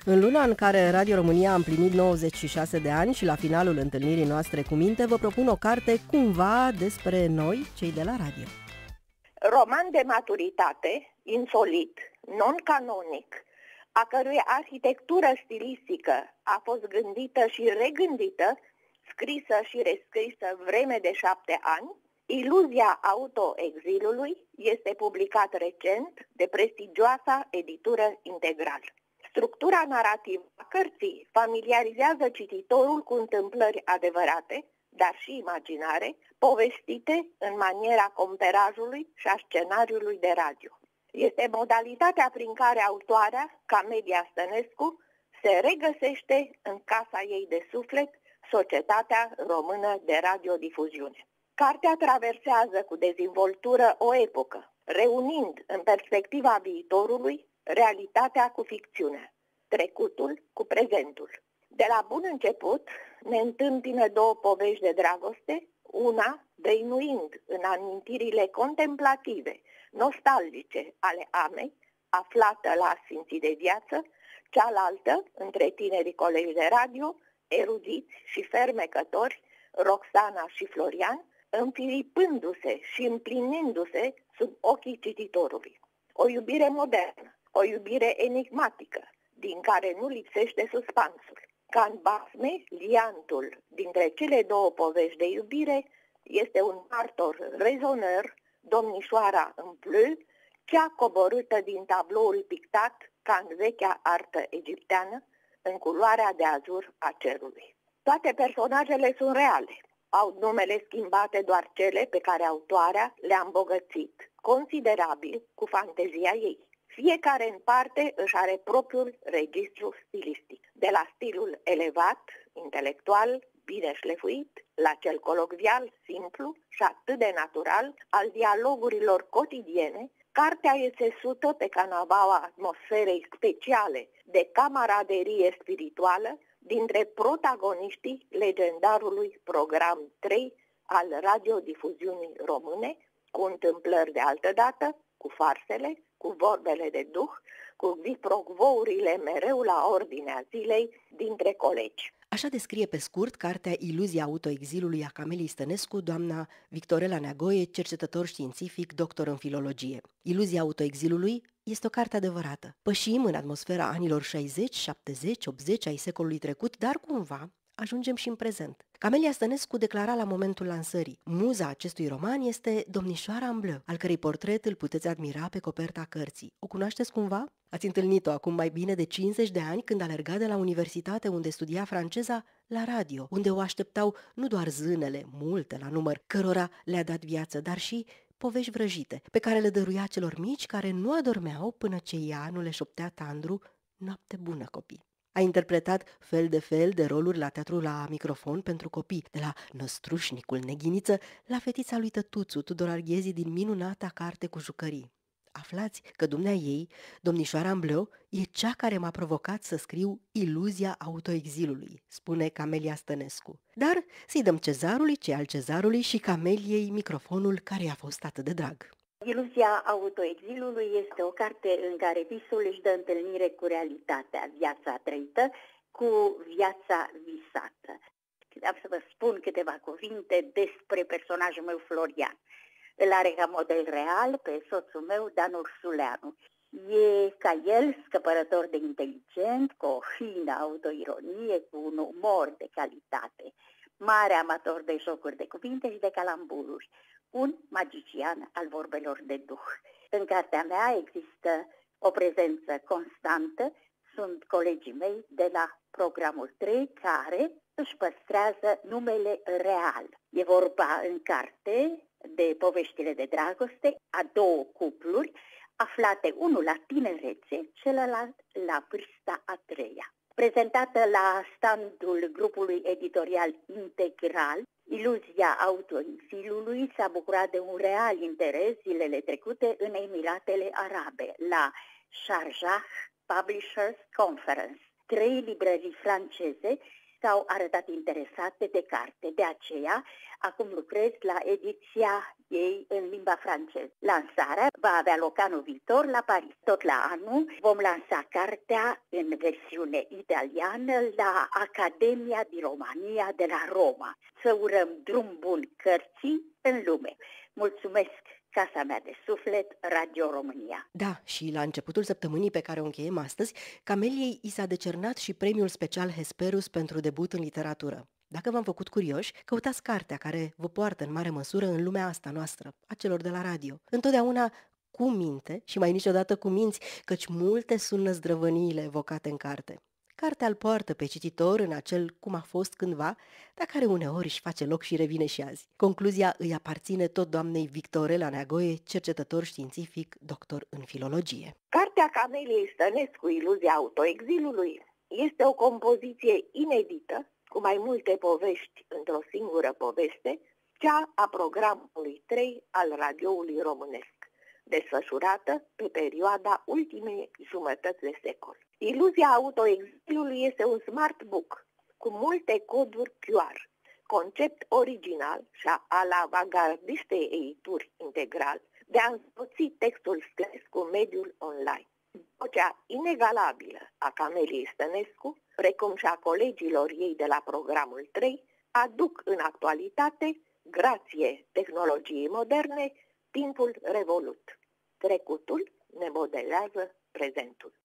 În luna în care Radio România a împlinit 96 de ani și la finalul întâlnirii noastre cu minte vă propun o carte cumva despre noi, cei de la radio. Roman de maturitate, insolit, non-canonic, a cărui arhitectură stilistică a fost gândită și regândită, scrisă și rescrisă vreme de 7 ani, Iluzia autoexilului este publicat recent de prestigioasa editură Integral. Structura narrativă a cărții familiarizează cititorul cu întâmplări adevărate, dar și imaginare, povestite în maniera comperajului și a scenariului de radio. Este modalitatea prin care autoarea, Camelia Stănescu, se regăsește în casa ei de suflet, Societatea Română de Radiodifuziune. Cartea traversează cu dezvoltură o epocă, reunind în perspectiva viitorului realitatea cu ficțiunea, trecutul cu prezentul. De la bun început ne întâmpină două povești de dragoste, una dăinuind în amintirile contemplative, nostalgice ale Amei, aflată la Sfinții de Viață, cealaltă între tinerii colegi de radio, erudiți și fermecători, Roxana și Florian, înfilipându-se și împlinindu-se sub ochii cititorului. O iubire modernă, o iubire enigmatică, din care nu lipsește suspansul. Ca în basme, liantul dintre cele două povești de iubire este un martor rezonăr, domnișoara în bleu, cea coborâtă din tabloul pictat ca în vechea artă egipteană, în culoarea de azur a cerului. Toate personajele sunt reale. Au numele schimbate doar cele pe care autoarea le-a îmbogățit considerabil cu fantezia ei. Fiecare în parte își are propriul registru stilistic, de la stilul elevat, intelectual, bine șlefuit, la cel colocvial, simplu și atât de natural al dialogurilor cotidiene. Cartea este sută pe canavaua atmosferei speciale de camaraderie spirituală dintre protagoniștii legendarului program 3 al radiodifuziunii române, cu întâmplări de altădată, cu farsele, cu vorbele de duh, cu viprocvourile mereu la ordinea zilei dintre colegi. Așa descrie pe scurt cartea Iluzia autoexilului a Cameliei Stănescu, doamna Victorela Neagoe, cercetător științific, doctor în filologie. Iluzia autoexilului este o carte adevărată. Pășim în atmosfera anilor 60, 70, 80 ai secolului trecut, dar cumva ajungem și în prezent. Camelia Stănescu declara la momentul lansării: muza acestui roman este domnișoara în bleu, al cărei portret îl puteți admira pe coperta cărții. O cunoașteți cumva? Ați întâlnit-o acum mai bine de 50 de ani când alerga de la universitate unde studia franceza la radio, unde o așteptau nu doar zânele, multe la număr, cărora le-a dat viață, dar și povești vrăjite, pe care le dăruia celor mici care nu adormeau până ce ea nu le șoptea tandru: noapte bună, copii. A interpretat fel de fel de roluri la teatru la microfon pentru copii, de la Năstrușnicul Neghiniță la fetița lui Tătuțu, Tudor Arghezi, din minunata carte cu jucării. Aflați că dumnea ei, domnișoara în bleu, e cea care m-a provocat să scriu Iluzia autoexilului, spune Camelia Stănescu. Dar să-i dăm cezarului ce al cezarului și Cameliei microfonul care i-a fost atât de drag. Iluzia autoexilului este o carte în care visul își dă întâlnire cu realitatea, viața trăită cu viața visată. Am să vă spun câteva cuvinte despre personajul meu, Florian. Îl are ca model real pe soțul meu, Dan Ursuleanu. E ca el scăpărător de inteligent, cu o fină autoironie, cu un umor de calitate, mare amator de jocuri de cuvinte și de calambururi, un magician al vorbelor de duh. În cartea mea există o prezență constantă, sunt colegii mei de la programul 3 care își păstrează numele real. E vorba în carte de poveștile de dragoste a două cupluri aflate unul la tinerețe, celălalt la vârsta a treia. Prezentată la standul grupului editorial Integral, Iluzia autoexilului s-a bucurat de un real interes zilele trecute în Emiratele Arabe, la Sharjah Publishers Conference. 3 librării franceze s-au arătat interesate de carte. De aceea, acum lucrez la ediția ei în limba franceză. Lansarea va avea loc anul viitor la Paris. Tot la anul vom lansa cartea în versiune italiană la Academia di Romania de la Roma. Să urăm drum bun cărții în lume. Mulțumesc, Casa mea de suflet, Radio România. Da, și la începutul săptămânii pe care o încheiem astăzi, Cameliei i s-a decernat și premiul special Hesperus pentru debut în literatură. Dacă v-am făcut curioși, căutați cartea care vă poartă în mare măsură în lumea asta noastră, a celor de la radio. Întotdeauna cu minte și mai niciodată cu minți, căci multe sunt năzdrăvăniile evocate în carte. Cartea îl poartă pe cititor în acel cum a fost cândva, dar care uneori își face loc și revine și azi. Concluzia îi aparține tot doamnei Victorela Neagoe, cercetător științific, doctor în filologie. Cartea Cameliei Stănescu, Iluzia autoexilului, este o compoziție inedită, cu mai multe povești într-o singură poveste, cea a programului 3 al radioului românesc, desfășurată pe perioada ultimei jumătăți de secol. Iluzia autoexilului este un smart book cu multe coduri QR, concept original și al avangardistei edituri integral de a însoți textul scris cu mediul online. Vocea inegalabilă a Cameliei Stănescu, precum și a colegilor ei de la programul 3, aduc în actualitate, grație tehnologiei moderne, timpul revolut. Trecutul ne modelează prezentul.